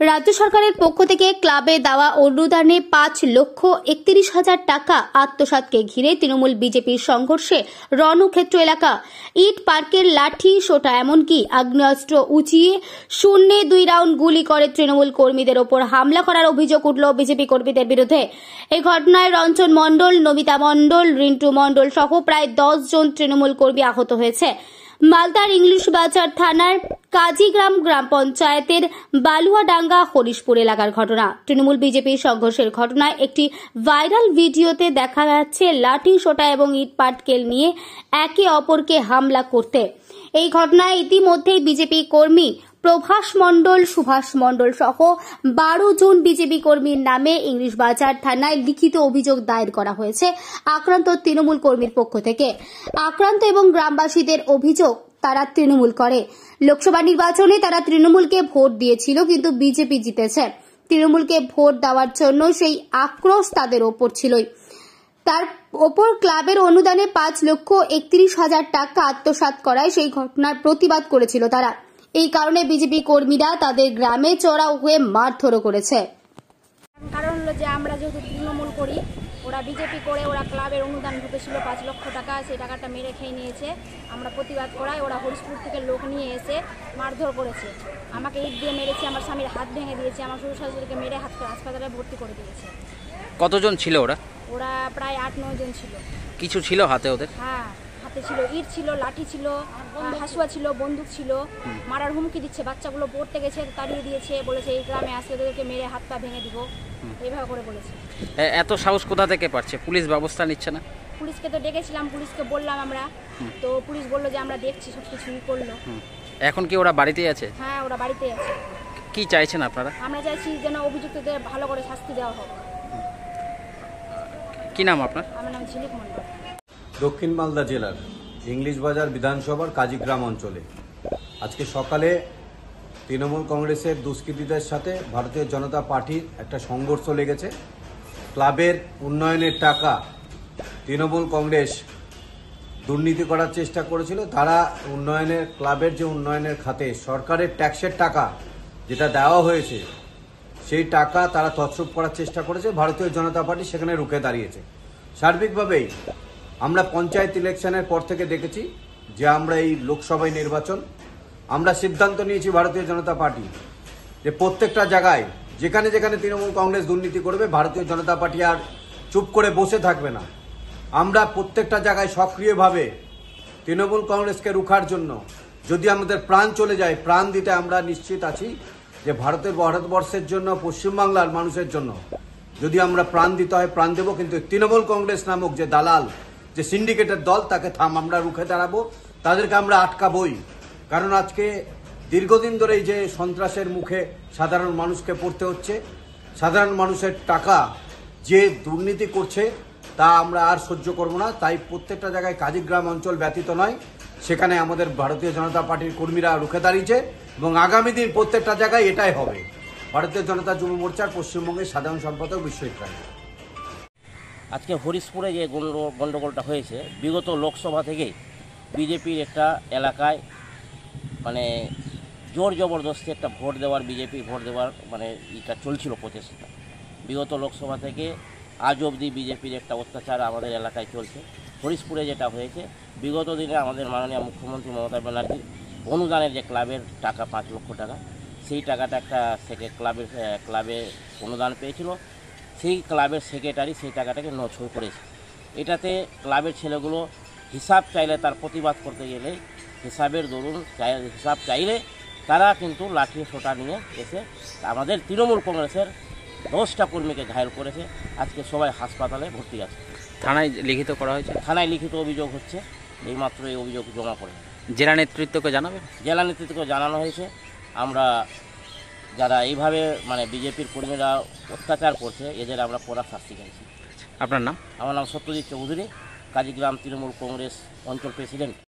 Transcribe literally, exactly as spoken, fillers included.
রাজ্য সরকারের পক্ষ থেকে ক্লাবে দেওয়া অনুদানে পাঁচ লক্ষ একত্রিশ হাজার টাকা আত্মসাৎকে ঘিরে তৃণমূল বিজেপির সংঘর্ষে রণক্ষেত্র এলাকা ইট পার্কের লাঠি সোটা এমনকি আগ্নেয়াস্ত্র উঁচিয়ে শূন্যে দুই রাউন্ড গুলি করে তৃণমূল কর্মীদের ওপর হামলা করার অভিযোগ উঠল বিজেপি কর্মীদের বিরুদ্ধে। এই ঘটনায় রঞ্জন মণ্ডল, নমিতা মণ্ডল, রিন্টু মণ্ডল সহ প্রায় দশ জন তৃণমূল কর্মী আহত হয়েছে। মালদার ইংলিশ বাজার থানার কাজীগ্রাম গ্রাম পঞ্চায়েতের বালুয়াডাঙ্গা হরিশপুর এলাকার ঘটনা। তৃণমূল বিজেপির সংঘর্ষের ঘটনায় একটি ভাইরাল ভিডিওতে দেখা যাচ্ছে লাঠি সোটা এবং ইট পাটকেল নিয়ে একে অপরকে হামলা করতে। এই ঘটনায় ইতিমধ্যেই বিজেপি কর্মী প্রভাস মণ্ডল, সুভাষ মণ্ডল সহ বারো জন বিজেপি কর্মীর নামে ইংলিশ বাজার থানায় লিখিত অভিযোগ দায়ের করা হয়েছে আক্রান্ত তৃণমূল কর্মীর পক্ষ থেকে। আক্রান্ত এবং গ্রামবাসীদের অভিযোগ তারা তৃণমূল করে। লোকসভা নির্বাচনে তারা তৃণমূলকে ভোট দিয়েছিল, কিন্তু বিজেপি জিতেছে। তৃণমূলকে ভোট দেওয়ার জন্য সেই আক্রোশ তাদের ওপর ছিলই। তার ওপর ক্লাবের অনুদানে পাঁচ লক্ষ একত্রিশ হাজার টাকা আত্মসাৎ করায় সেই ঘটনার প্রতিবাদ করেছিল তারা। এই কারণে বিজেপি কর্মীরা তাদের গ্রামে চড়াও হয়ে মারধরও করেছে। কারণ হলো যে আমরা যেহেতু তৃণমূল করি, ওরা বিজেপি করে, ওরা ক্লাবের অনুদান ঢুকেছিল পাঁচ লক্ষ টাকা, সেই টাকাটা মেরে খেয়ে নিয়েছে। আমরা প্রতিবাদ করায় ওরা হরিশপুর থেকে লোক নিয়ে এসে মারধর করেছে। আমাকে ইট দিয়ে মেরেছে, আমার স্বামীর হাত ভেঙে দিয়েছে, আমার শ্বশুর শাশুড়িকে মেরে হাত হাসপাতালে ভর্তি করে দিয়েছে। কতজন ছিল ওরা? ওরা প্রায় আট নয় জন ছিল। কিছু ছিল হাতে ওদের? হ্যাঁ, হাতে ছিল ইট ছিল, লাঠি ছিল, হাসুয়া ছিল, বন্দুক ছিল। মারার হুমকি দিচ্ছে, বাচ্চাগুলো পড়তে গেছে তাড়িয়ে দিয়েছে, বলেছে এই গ্রামে আসলে ওদেরকে মেরে হাত পা ভেঙে দিব, এইভাবে করে বলেছে। এত সাহস কোথা থেকে পাচ্ছে? পুলিশ ব্যবস্থা নিচ্ছে না? পুলিশকে তো ডেকেছিলাম, পুলিশকে বললাম আমরা, তো পুলিশ বললো যে আমরা দেখছি, সব কিছুই করলো। এখন কি ওরা বাড়িতেই আছে? হ্যাঁ, ওরা বাড়িতেই আছে। কি চাইছেন আপনারা? আমরা চাইছি যেন অভিযুক্তদের ভালো করে শাস্তি দেওয়া হোক। কি নাম আপনার? আমার নাম ঝিলিক মণ্ডল। দক্ষিণ মালদা জেলার ইংলিশ বাজার বিধানসভার কাজীগ্রাম অঞ্চলে আজকে সকালে তৃণমূল কংগ্রেসের দুষ্কৃতীদের সাথে ভারতীয় জনতা পার্টির একটা সংঘর্ষ লেগেছে। ক্লাবের উন্নয়নের টাকা তৃণমূল কংগ্রেস দুর্নীতি করার চেষ্টা করেছিল। তারা উন্নয়নের ক্লাবের যে উন্নয়নের খাতে সরকারের ট্যাক্সের টাকা যেটা দেওয়া হয়েছে, সেই টাকা তারা তছরূপ করার চেষ্টা করেছে। ভারতীয় জনতা পার্টি সেখানে রুখে দাঁড়িয়েছে। সার্বিকভাবেই আমরা পঞ্চায়েত ইলেকশনের পর থেকে দেখেছি যে আমরা এই লোকসভায় নির্বাচন আমরা সিদ্ধান্ত নিয়েছি ভারতীয় জনতা পার্টি যে প্রত্যেকটা জায়গায় যেখানে যেখানে তৃণমূল কংগ্রেস দুর্নীতি করবে, ভারতীয় জনতা পার্টি আর চুপ করে বসে থাকবে না। আমরা প্রত্যেকটা জায়গায় সক্রিয়ভাবে তৃণমূল কংগ্রেসকে রুখার জন্য যদি আমাদের প্রাণ চলে যায়, প্রাণ দিতে আমরা নিশ্চিত আছি যে ভারতের ভারতবর্ষের জন্য, পশ্চিমবাংলার মানুষের জন্য যদি আমরা প্রাণ দিতে হয় প্রাণ দেব। কিন্তু তৃণমূল কংগ্রেস নামক যে দালাল, যে সিন্ডিকেটের দল, তাকে থাম আমরা রুখে দাঁড়াবো, তাদেরকে আমরা আটকাবই। কারণ আজকে দীর্ঘদিন ধরে এই যে সন্ত্রাসের মুখে সাধারণ মানুষকে পড়তে হচ্ছে, সাধারণ মানুষের টাকা যে দুর্নীতি করছে তা আমরা আর সহ্য করব না। তাই প্রত্যেকটা জায়গায় কাজীগ্রাম অঞ্চল ব্যতীত নয়, সেখানে আমাদের ভারতীয় জনতা পার্টির কর্মীরা রুখে দাঁড়িয়েছে এবং আগামী দিন প্রত্যেকটা জায়গায় এটাই হবে। ভারতীয় জনতা যুব মোর্চার পশ্চিমবঙ্গের সাধারণ সম্পাদক বিশ্বজিৎ রায়। আজকে হরিশপুরে যে গণ্ডগোলটা হয়েছে, বিগত লোকসভা থেকেই বিজেপির একটা এলাকায় মানে জোর জবরদস্তি একটা ভোট দেওয়ার, বিজেপি ভোট দেওয়ার মানে এটা চলছিল প্রচেষ্টা। বিগত লোকসভা থেকে আজ অবধি বিজেপির একটা অত্যাচার আমাদের এলাকায় চলছে। হরিশপুরে যেটা হয়েছে, বিগত দিনে আমাদের মাননীয় মুখ্যমন্ত্রী মমতা ব্যানার্জি অনুদানের যে ক্লাবের টাকা পাঁচ লক্ষ টাকা, সেই টাকাটা একটা সেকে ক্লাবের ক্লাবে অনুদান পেয়েছিল। সেই ক্লাবের সেক্রেটারি সেই টাকাটাকে নছল করেছে। এটাতে ক্লাবের ছেলেগুলো হিসাব চাইলে, তার প্রতিবাদ করতে গেলে হিসাবের দরুন হিসাব চাইলে তারা কিন্তু লাঠি সোটা নিয়ে এসে আমাদের তৃণমূল কংগ্রেসের দশটা কর্মীকে ঘায়েল করেছে। আজকে সবাই হাসপাতালে ভর্তি আছে। থানায় লিখিত করা হয়েছে? থানায় লিখিত অভিযোগ হচ্ছে, এইমাত্র এই অভিযোগ জমা পড়ে। জেলা নেতৃত্বকে জানাবে? জেলা নেতৃত্বকে জানানো হয়েছে। আমরা যারা এইভাবে মানে বিজেপির কর্মীরা অত্যাচার করছে, এদের আমরা কড়া শাস্তি চাইছি। আপনার নাম? আমার নাম সত্যজিৎ চৌধুরী, কাজীগ্রাম তৃণমূল কংগ্রেস অঞ্চল প্রেসিডেন্ট।